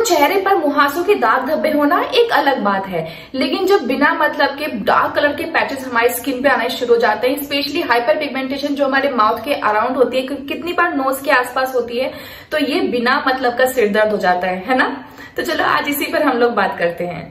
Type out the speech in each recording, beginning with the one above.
चेहरे पर मुहासों के दाग धब्बे होना एक अलग बात है, लेकिन जब बिना मतलब के डार्क कलर के पैचेस हमारी स्किन पे आने शुरू हो जाते हैं, स्पेशली हाइपर पिगमेंटेशन जो हमारे माउथ के अराउंड होती है, कितनी बार नोज के आसपास होती है, तो ये बिना मतलब का सिर दर्द हो जाता है ना। तो चलो आज इसी पर हम लोग बात करते हैं।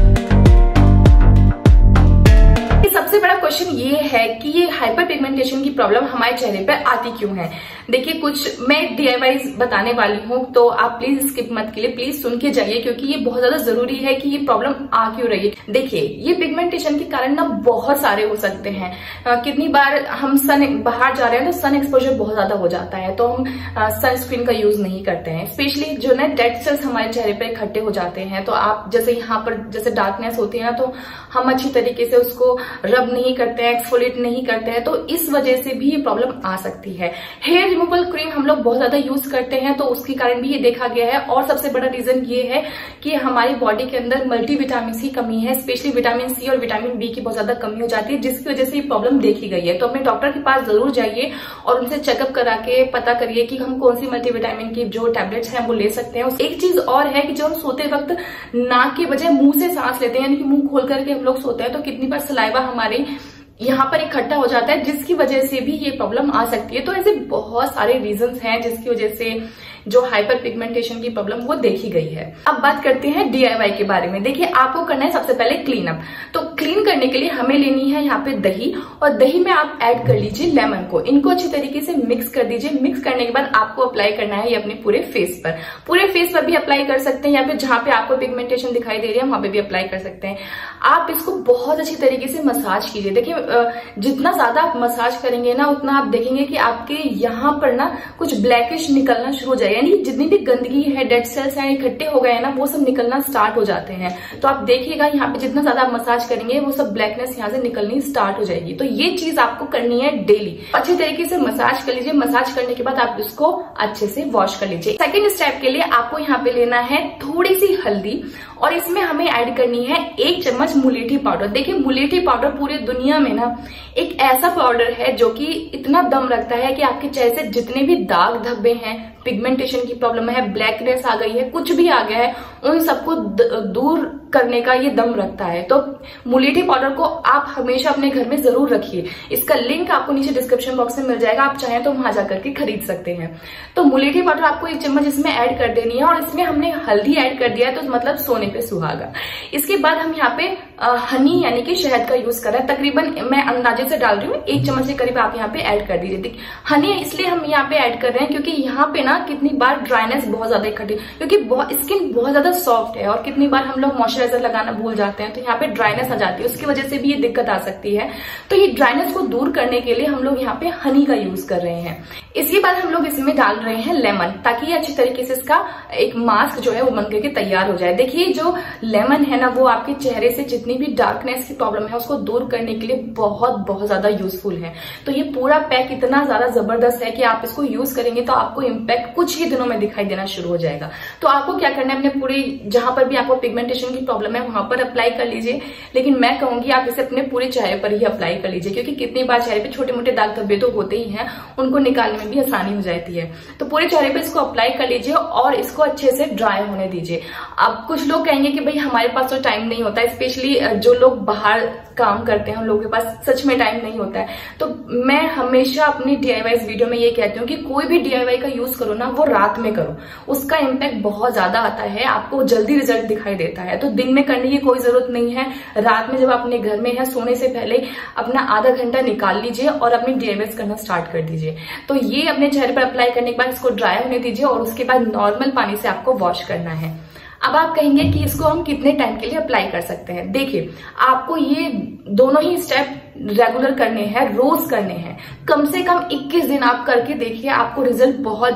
सबसे बड़ा क्वेश्चन ये है कि ये हाइपर पिगमेंटेशन की प्रॉब्लम हमारे चेहरे पर आती क्यों है। देखिए, कुछ मैं DIY बताने वाली हूँ, तो आप प्लीज स्किप मत कीजिए, प्लीज सुन के जाइए, क्योंकि ये बहुत ज्यादा जरूरी है कि ये प्रॉब्लम आ क्यों रही है। देखिए, ये पिगमेंटेशन के कारण ना बहुत सारे हो सकते हैं। कितनी बार हम बाहर जा रहे हैं तो सन एक्सपोजर बहुत ज्यादा हो जाता है, तो हम सनस्क्रीन का यूज नहीं करते हैं। स्पेशली जो ना डेड सेल्स हमारे चेहरे पर इकट्ठे हो जाते हैं, तो आप जैसे यहाँ पर जैसे डार्कनेस होती है ना, तो हम अच्छी तरीके से उसको रब नहीं करते हैं, एक्सफोलिएट नहीं करते हैं, तो इस वजह से भी ये प्रॉब्लम आ सकती है। हेयर रिमूवल क्रीम हम लोग बहुत ज्यादा यूज करते हैं, तो उसके कारण भी ये देखा गया है। और सबसे बड़ा रीजन ये है कि हमारी बॉडी के अंदर मल्टीविटामिन की कमी है, स्पेशली विटामिन सी और विटामिन बी की बहुत ज्यादा कमी हो जाती है, जिसकी वजह से ये प्रॉब्लम देखी गई है। तो अपने डॉक्टर के पास जरूर जाइए और उनसे चेकअप करा के पता करिए कि हम कौन सी मल्टीविटामिन की जो टैबलेट्स हैं वो ले सकते हैं। एक चीज और है कि जो हम सोते वक्त नाक के बजाय मुंह से सांस लेते हैं, यानी कि मुंह खोल करके हम लोग सोते हैं, तो कितनी बार सलाइवा हमारे यहाँ पर इकट्ठा हो जाता है, जिसकी वजह से भी ये प्रॉब्लम आ सकती है। तो ऐसे बहुत सारे रीजंस हैं जिसकी वजह से जो हाइपर पिगमेंटेशन की प्रॉब्लम वो देखी गई है। अब बात करते हैं DIY के बारे में। देखिए, आपको करना है सबसे पहले क्लीन अप। तो क्लीन करने के लिए हमें लेनी है यहाँ पे दही, और दही में आप ऐड कर लीजिए लेमन को। इनको अच्छी तरीके से मिक्स कर दीजिए। मिक्स करने के बाद आपको अप्लाई करना है ये अपने पूरे फेस पर। पूरे फेस पर भी अप्लाई कर सकते हैं, या फिर जहां पे आपको पिगमेंटेशन दिखाई दे रही है वहां पे भी अप्लाई कर सकते हैं। आप इसको बहुत अच्छी तरीके से मसाज कीजिए। देखिए, जितना ज्यादा आप मसाज करेंगे ना, उतना आप देखेंगे कि आपके यहाँ पर ना कुछ ब्लैकिश निकलना शुरू हो जाएगा, यानी जितनी भी गंदगी है, डेड सेल्स हैं, इकट्ठे हो गए हैं ना, वो सब निकलना स्टार्ट हो जाते हैं। तो आप देखिएगा यहाँ पे जितना ज्यादा आप मसाज करेंगे वो सब ब्लैकनेस यहाँ से निकलनी स्टार्ट हो जाएगी। तो ये चीज आपको करनी है डेली। अच्छे तरीके से मसाज कर लीजिए। मसाज करने के बाद आप इसको अच्छे से वॉश कर लीजिए। सेकेंड स्टेप के लिए आपको यहाँ पे लेना है थोड़ी सी हल्दी, और इसमें हमें ऐड करनी है 1 चम्मच मुलेठी पाउडर। देखिए, मुलेठी पाउडर पूरी दुनिया में ना एक ऐसा पाउडर है जो कि इतना दम रखता है कि आपके चेहरे से जितने भी दाग धब्बे हैं, पिगमेंटेशन की प्रॉब्लम है, ब्लैकनेस आ गई है, कुछ भी आ गया है, उन सबको दूर करने का ये दम रखता है। तो मुलेठी पाउडर को आप हमेशा अपने घर में जरूर रखिए। इसका लिंक आपको नीचे डिस्क्रिप्शन बॉक्स में मिल जाएगा, आप चाहें तो वहां जाकर के खरीद सकते हैं। तो मुलेठी पाउडर आपको 1 चम्मच इसमें ऐड कर देनी है, और इसमें हमने हल्दी ऐड कर दिया है, तो मतलब सोने पे सुहागा। इसके बाद हम यहाँ पे हनी यानी कि शहद का यूज कर रहे हैं। तकरीबन मैं अंदाजे से डाल रही हूँ, 1 चम्मच के करीब आप यहाँ पे ऐड कर दीजिए। देखिए, हनी इसलिए हम यहाँ पे ऐड कर रहे हैं क्योंकि यहाँ पे ना कितनी बार ड्राइनेस बहुत ज्यादा इकट्ठी, क्योंकि स्किन बहुत ज्यादा सॉफ्ट है, और कितनी बार हम लोग मॉइस्चराइजर लगाना भूल जाते हैं, तो यहाँ पे ड्राइनेस आ जाती है, उसकी वजह से भी ये दिक्कत आ सकती है। तो ये ड्राइनेस को दूर करने के लिए हम लोग यहाँ पे हनी का यूज कर रहे हैं। इसके बाद हम लोग इसमें डाल रहे हैं लेमन, ताकि ये अच्छी तरीके से इसका एक मास्क जो है वो बन करके तैयार हो जाए। देखिए, जो लेमन है ना, वो आपके चेहरे से जितनी भी डार्कनेस की प्रॉब्लम है उसको दूर करने के लिए बहुत ज्यादा यूजफुल है। तो ये पूरा पैक इतना ज्यादा जबरदस्त है कि आप इसको यूज करेंगे तो आपको इम्पैक्ट कुछ ही दिनों में दिखाई देना शुरू हो जाएगा। तो आपको क्या करना है, अपने पूरे जहां पर भी आपको पिगमेंटेशन की प्रॉब्लम है वहां पर अप्लाई कर लीजिए, लेकिन मैं कहूंगी आप इसे अपने पूरे चेहरे पर ही अप्लाई कर लीजिए, क्योंकि कितनी बार चेहरे पे छोटे मोटे दाग धब्बे तो होते ही हैं, उनको निकालने में भी आसानी हो जाती है। तो पूरे चेहरे पे इसको अप्लाई कर लीजिए और इसको अच्छे से ड्राई होने दीजिए। अब कुछ लोग कहेंगे कि भाई हमारे पास तो टाइम नहीं होता, स्पेशली जो लोग बाहर काम करते हैं उन लोगों के पास सच में टाइम नहीं होता है। तो मैं हमेशा अपनी DIY वीडियो में ये कहती हूँ कि कोई भी DIY का यूज करो ना, वो रात में करो, उसका इम्पैक्ट बहुत ज्यादा आता है, आपको जल्दी रिजल्ट दिखाई देता है। तो दिन में करने की कोई जरूरत नहीं है, रात में जब अपने घर में है सोने से पहले अपना आधा घंटा निकाल लीजिए और अपनी DIY करना स्टार्ट कर दीजिए। तो ये अपने चेहरे पर अप्लाई करने के बाद इसको ड्राई होने दीजिए, और उसके बाद नॉर्मल पानी से आपको वॉश करना है। अब आप कहेंगे कि इसको हम कितने टाइम के लिए अप्लाई कर सकते हैं। देखिए, आपको ये दोनों ही स्टेप रेगुलर करने हैं, रोज करने हैं। कम से कम 21 दिन आप करके देखिए, आपको रिजल्ट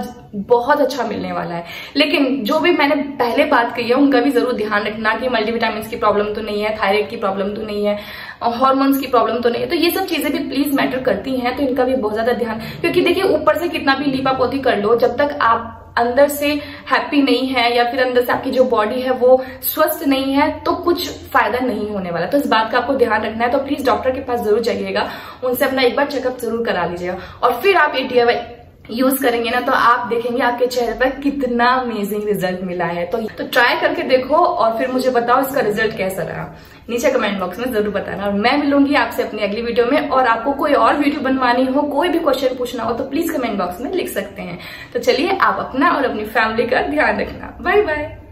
बहुत अच्छा मिलने वाला है। लेकिन जो भी मैंने पहले बात कही है उनका भी जरूर ध्यान रखना कि मल्टीविटामिन की प्रॉब्लम तो नहीं है, थायराइड की प्रॉब्लम तो नहीं है, हार्मोन्स की प्रॉब्लम तो नहीं है। तो ये सब चीजें भी प्लीज मैटर करती हैं, तो इनका भी बहुत ज्यादा ध्यान, क्योंकि देखिए ऊपर से कितना भी लीपा पोती कर लो, जब तक आप अंदर से हैप्पी नहीं है या फिर अंदर से आपकी जो बॉडी है वो स्वस्थ नहीं है, तो कुछ फायदा नहीं होने वाला। तो इस बात का आपको ध्यान रखना है। तो प्लीज डॉक्टर के पास जरूर जाइएगा, उनसे अपना एक बार चेकअप जरूर करा लीजिएगा, और फिर आप ये DIY यूज करेंगे ना तो आप देखेंगे आपके चेहरे पर कितना अमेजिंग रिजल्ट मिला है। तो ट्राई करके देखो और फिर मुझे बताओ इसका रिजल्ट कैसा रहा, नीचे कमेंट बॉक्स में जरूर बताना। और मैं मिलूंगी आपसे अपनी अगली वीडियो में, और आपको कोई और वीडियो बनवानी हो, कोई भी क्वेश्चन पूछना हो तो प्लीज कमेंट बॉक्स में लिख सकते हैं। तो चलिए आप अपना और अपनी फैमिली का ध्यान रखना। Bye bye.